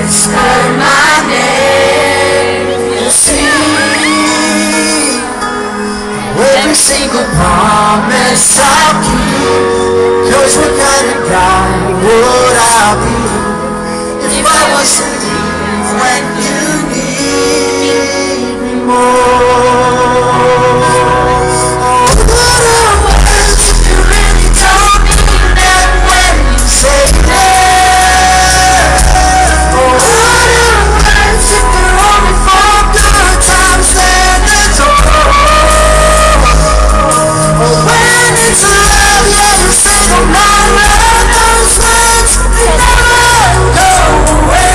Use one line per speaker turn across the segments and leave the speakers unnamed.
whisper my name. You see, every single promise I'll keep. 'Cause what kind of guy would I be if I wasn't here when you need me more? What are words if you really don't mean them when you say them? What are words if they're only for good times then it's over? When it's love, yeah, you say no matter those words, they never go away.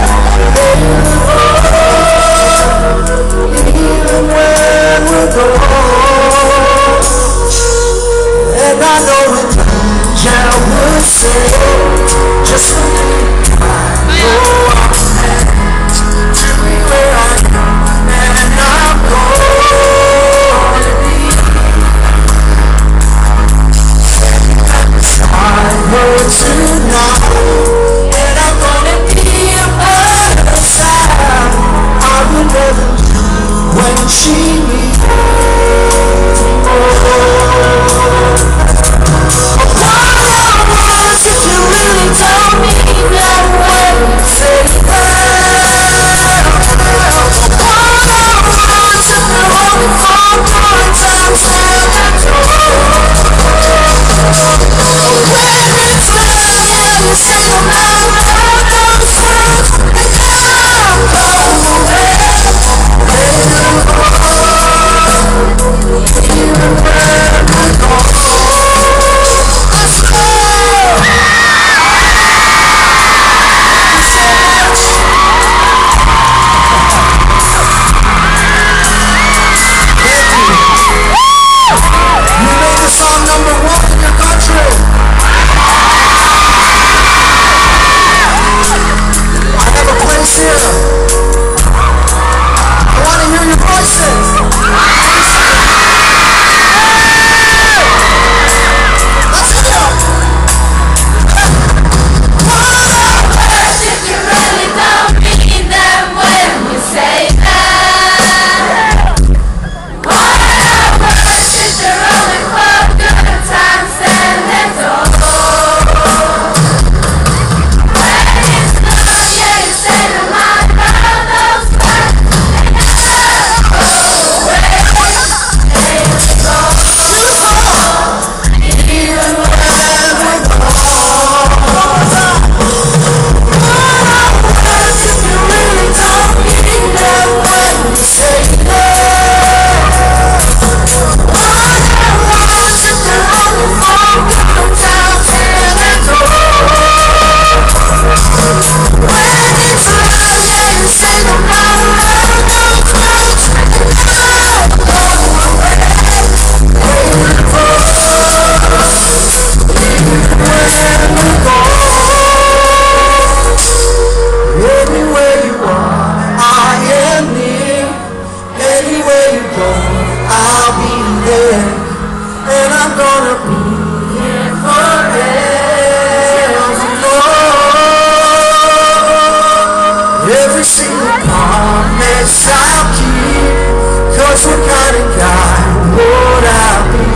Even when we're gone, and I know an angel would say, just believe I know I'm meant to be where I am, and I'm gonna be. I heard tonight, and I'm gonna be by her side. I will never leave when she needs me more. What are words if you really don't mean that when you say that? What are words if they're only for good times and that's when it's love, yeah, you say no matter those words, they never go away. Even when we're gone, let's go. You made this song #1 in your country. I have a place here. I want to hear your voices. Let's go.
What are words if you really don't mean them when you say that? What are words if they're only for good times and it's over? When it's love, yeah, you say no matter those words, they never go away. They go. Even when we're gone.
What are words if you really don't mean them when you say that? What are words if they're only for good times and it's over? When it's love, yeah, you say no matter those words, they never go away. Anywhere you are, I am near. Anywhere you go, I'll be there. And I'm gonna be here forever. Every single promise I'll keep. 'Cause what kind of guy would I be